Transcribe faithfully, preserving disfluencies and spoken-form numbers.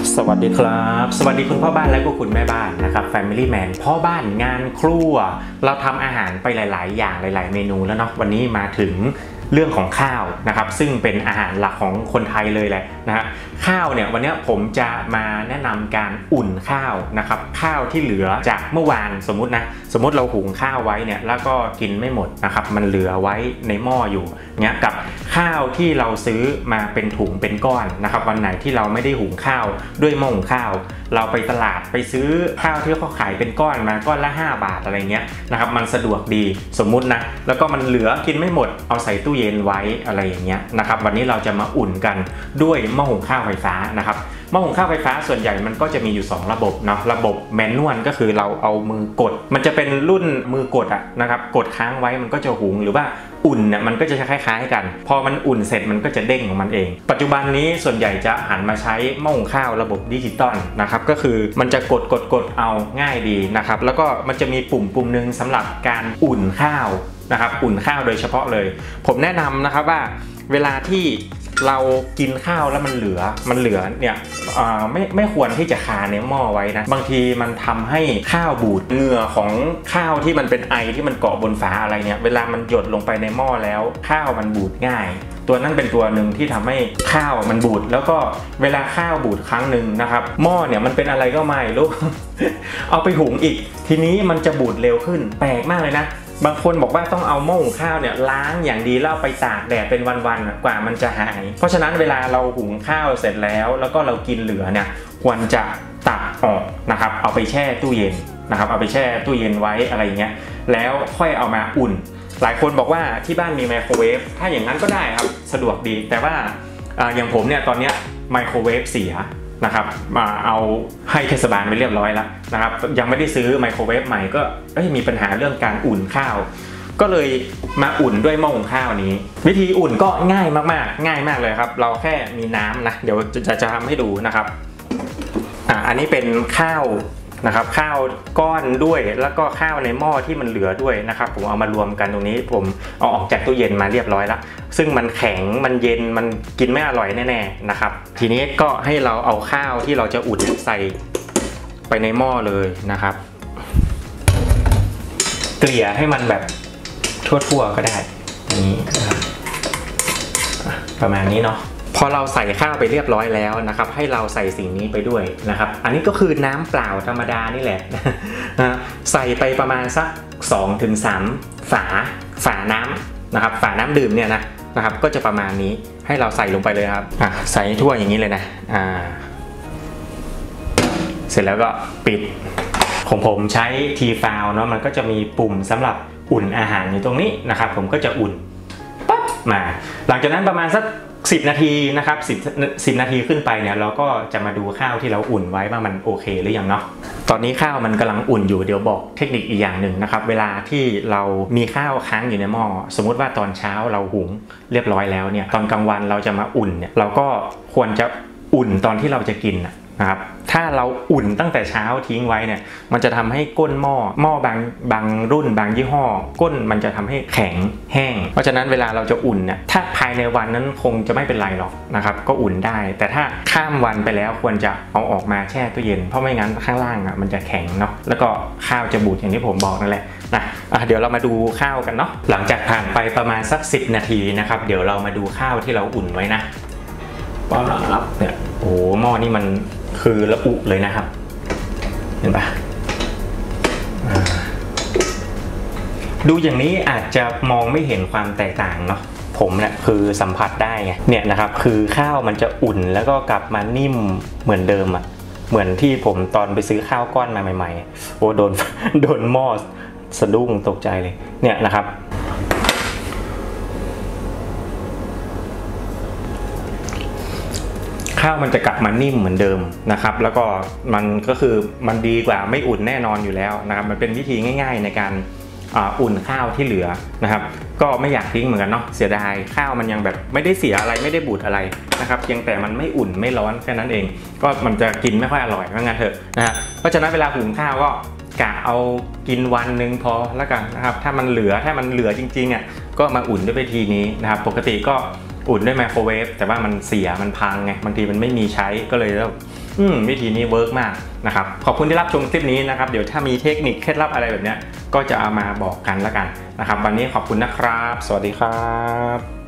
สวัสดีครับสวัสดีคุณพ่อบ้านและก็คุณแม่บ้านนะครับ Family Man พ่อบ้านงานครัวเราทำอาหารไปหลายๆอย่างหลายๆเมนูแล้วเนาะวันนี้มาถึงเรื่องของข้าวนะครับซึ่งเป็นอาหารหลักของคนไทยเลยแหละนะฮะข้าวเนี่ยวันนี้ผมจะมาแนะนำการอุ่นข้าวนะครับข้าวที่เหลือจากเมื่อวานสมมุตินะสมมติเราหุงข้าวไว้เนี่ยแล้วก็กินไม่หมดนะครับมันเหลือไว้ในหม้ออยู่เนี่ยกับข้าวที่เราซื้อมาเป็นถุงเป็นก้อนนะครับวันไหนที่เราไม่ได้หุงข้าวด้วยหม้อหุงข้าวเราไปตลาดไปซื้อข้าวที่เขาขายเป็นก้อนมาก้อนละห้าบาทอะไรเงี้ยนะครับมันสะดวกดีสมมุตินะแล้วก็มันเหลือกินไม่หมดเอาใส่ตู้เย็นไว้อะไรอย่างเงี้ยนะครับวันนี้เราจะมาอุ่นกันด้วยหม้อหุงข้าวไฟฟ้านะครับหม้อหุงข้าวไฟฟ้าส่วนใหญ่มันก็จะมีอยู่สองระบบเนาะระบบแมนนวลก็คือเราเอามือกดมันจะเป็นรุ่นมือกดอะนะครับกดค้างไว้มันก็จะหุงหรือว่าอุ่นเนี่ยมันก็จะคล้ายๆกันพอมันอุ่นเสร็จมันก็จะเด้งของมันเองปัจจุบันนี้ส่วนใหญ่จะหันมาใช้หม้อหุงข้าวระบบดิจิตอลนะครับก็คือมันจะกดกดกดเอาง่ายดีนะครับแล้วก็มันจะมีปุ่มปุ่มนึงสำหรับการอุ่นข้าวนะครับอุ่นข้าวโดยเฉพาะเลยผมแนะนำนะครับว่าเวลาที่เรากินข้าวแล้วมันเหลือมันเหลือเนี่ยไม่ไม่ควรที่จะคาในหม้อไว้นะบางทีมันทำให้ข้าวบูดเหงื่อของข้าวที่มันเป็นไอที่มันเกาะบนฝาอะไรเนี่ยเวลามันหยดลงไปในหม้อแล้วข้าวมันบูดง่ายตัวนั้นเป็นตัวหนึ่งที่ทำให้ข้าวมันบูดแล้วก็เวลาข้าวบูดครั้งหนึ่งนะครับหม้อเนี่ยมันเป็นอะไรก็ไม่รู้ เอาไปหุงอีกทีนี้มันจะบูดเร็วขึ้นแปลกมากเลยนะบางคนบอกว่าต้องเอาหม้อหุงข้าวเนี่ยล้างอย่างดีแล้วไปตากแดดเป็นวันๆกว่ามันจะหายเพราะฉะนั้นเวลาเราหุงข้าวเสร็จแล้วแล้วก็เรากินเหลือเนี่ยควรจะตักออกนะครับเอาไปแช่ตู้เย็นนะครับเอาไปแช่ตู้เย็นไว้อะไรเงี้ยแล้วค่อยเอามาอุ่นหลายคนบอกว่าที่บ้านมีไมโครเวฟถ้าอย่างนั้นก็ได้ครับสะดวกดีแต่ว่าอย่างผมเนี่ยตอนนี้ไมโครเวฟเสียนะครับมาเอาให้เทศบาลไปเรียบร้อยแล้วนะครับยังไม่ได้ซื้อไมโครเวฟใหม่ก็มีปัญหาเรื่องการอุ่นข้าวก็เลยมาอุ่นด้วยหม้อหุงข้าวนี้วิธีอุ่นก็ง่ายมากๆง่ายมากเลยครับเราแค่มีน้ำนะเดี๋ยวจะจะทำให้ดูนะครับอ่าอันนี้เป็นข้าวนะครับข้าวก้อนด้วยแล้วก็ข้าวในหม้อที่มันเหลือด้วยนะครับผมเอามารวมกันตรงนี้ผมเอาออกจากตู้เย็นมาเรียบร้อยแล้วซึ่งมันแข็งมันเย็นมันกินไม่อร่อยแน่ๆนะครับทีนี้ก็ให้เราเอาข้าวที่เราจะอุ่นใส่ไปในหม้อเลยนะครับเกลี่ยให้มันแบบทั่วๆก็ได้อย่างนี้นะครับประมาณนี้เนาะพอเราใส่ข้าวไปเรียบร้อยแล้วนะครับให้เราใส่สิ่งนี้ไปด้วยนะครับอันนี้ก็คือน้ำเปล่าธรรมดานี่แหละนะใส่ไปประมาณสัก สองถึงสาม ฝาฝาน้ำนะครับฝาน้ำดื่มเนี่ยนะนะครับก็จะประมาณนี้ให้เราใส่ลงไปเลยครับอ่ะใส่ทั่วอย่างนี้เลยนะอ่าเสร็จแล้วก็ปิดของผมใช้ทีฟาวเนาะมันก็จะมีปุ่มสำหรับอุ่นอาหารอยู่ตรงนี้นะครับผมก็จะอุ่นปั๊บมาหลังจากนั้นประมาณสักสิบนาทีนะครับสิบ สิบนาทีขึ้นไปเนี่ยเราก็จะมาดูข้าวที่เราอุ่นไว้ว่ามันโอเคหรือยังเนาะตอนนี้ข้าวมันกำลังอุ่นอยู่เดี๋ยวบอกเทคนิคอีกอย่างหนึ่งนะครับเวลาที่เรามีข้าวค้างอยู่ในหม้อสมมุติว่าตอนเช้าเราหุงเรียบร้อยแล้วเนี่ยตอนกลางวันเราจะมาอุ่นเนี่ยเราก็ควรจะอุ่นตอนที่เราจะกินนะครับถ้าเราอุ่นตั้งแต่เช้าทิ้งไว้เนี่ยมันจะทำให้ก้นหม้อหม้อบางบางรุ่นบางยี่ห้อก้นมันจะทำให้แข็งแห้งเพราะฉะนั้นเวลาเราจะอุ่นเนี่ยถ้าภายในวันนั้นคงจะไม่เป็นไรหรอกนะครับก็อุ่นได้แต่ถ้าข้ามวันไปแล้วควรจะเอาออกมาแช่ตู้เย็นเพราะไม่งั้นข้างล่างอ่ะมันจะแข็งเนาะแล้วก็ข้าวจะบูดอย่างที่ผมบอกนั่นแหละนะอ่ะเดี๋ยวเรามาดูข้าวกันเนาะหลังจากผ่านไปประมาณสักสิบนาทีนะครับเดี๋ยวเรามาดูข้าวที่เราอุ่นไว้นะป๊อบเนี่ยโอ้หม้อนี่มันคือระอุเลยนะครับเห็นปะดูอย่างนี้อาจจะมองไม่เห็นความแตกต่างเนาะผมเนี่ยคือสัมผัสได้ไงเนี่ยนะครับคือข้าวมันจะอุ่นแล้วก็กลับมานิ่มเหมือนเดิมอ่ะเหมือนที่ผมตอนไปซื้อข้าวก้อนมาใหม่ๆโอ้โดนโดนหม้อสะดุ้งตกใจเลยเนี่ยนะครับข้าวมันจะกลับมานิ่มเหมือนเดิมนะครับแล้วก็มันก็คือมันดีกว่าไม่อุ่นแน่นอนอยู่แล้วนะครับมันเป็นวิธีง่ายๆในการอุ่นข้าวที่เหลือนะครับก็ไม่อยากทิ้งเหมือนกันเนาะเสียดายข้าวมันยังแบบไม่ได้เสียอะไรไม่ได้บูดอะไรนะครับเพียงแต่มันไม่อุ่นไม่ร้อนแค่นั้นเองก็มันจะกินไม่ค่อยอร่อยว่างั้นเถอะนะฮะเพราะฉะนั้นเวลาหุงข้าวก็กะเอากินวันหนึ่งพอแล้วกันนะครับถ้ามันเหลือถ้ามันเหลือจริงๆอ่ะก็มาอุ่นด้วยวิธีนี้นะครับปกติก็อุ่นด้วยไมโครเวฟแต่ว่ามันเสียมันพังไงบางทีมันไม่มีใช้ก็เลยอืมวิธีนี้เวิร์กมากนะครับขอบคุณที่รับชมคลิปนี้นะครับเดี๋ยวถ้ามีเทคนิคเคล็ดลับอะไรแบบนี้ก็จะเอามาบอกกันแล้วกันนะครับวันนี้ขอบคุณนะครับสวัสดีครับ